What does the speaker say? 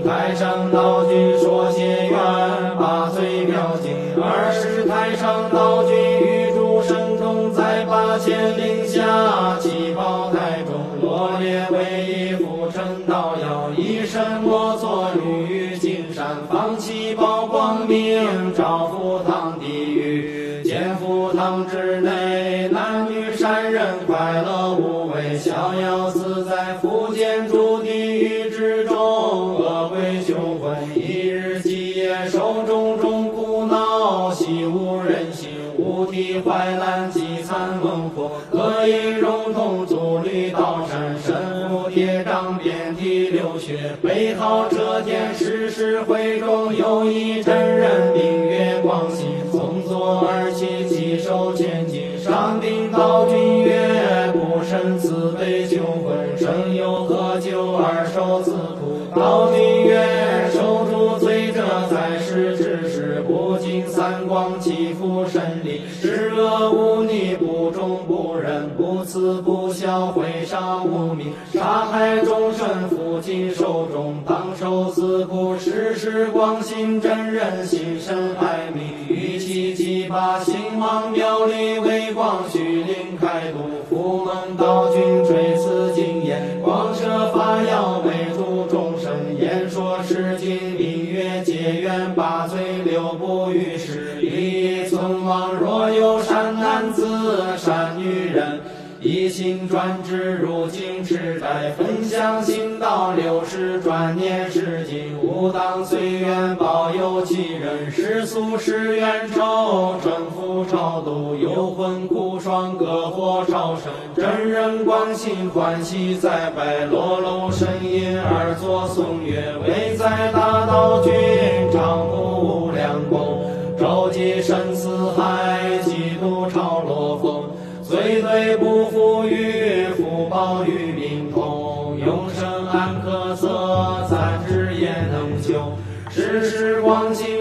太上道君说谢愿，把罪表尽。二是太上道君玉柱神通，在8000令下，七宝台中罗列为一副成道药，一身莫作绿金山，放七宝光明，照赴汤地狱，见赴汤之内，男女善人快乐无畏，逍遥自在，福建诸地狱之中，恶鬼凶魂一日几夜受种种苦恼，习无人心，五体坏烂，饥残猛火，各因融通，足履刀山，身负铁杖，遍体流血，背号遮天，世事会中有一真人，明月光心，从左而起，起手千金，上顶道君曰：不胜慈悲救魂，生有何救？二手自苦。道君曰：受诸罪者，在世之时，不尽三光，欺负神力，施恶无逆，不忠不仁，不慈不孝，毁杀无名，杀害众生，负尽受众，当受自苦。世事光心真人，心生爱民，欲其七八，兴旺妙力为光，须灵开度，福蒙道君垂赐经验，广设法要，为度众生，言说是经，明月结缘，把罪留不于世，一存亡。若有善男子善女人，一心专志，如今持斋，分享心道，60转念是经，吾当随缘，保佑其人，世俗是冤仇，征服超度，幽魂苦爽，隔火超生，真人观心欢喜再拜，落楼神吟，而作颂乐，唯在大道君，常护无量功，周济生死海，几度超罗峰，罪对不负于福报与病痛，永生安可测，暂时也能救，世事光景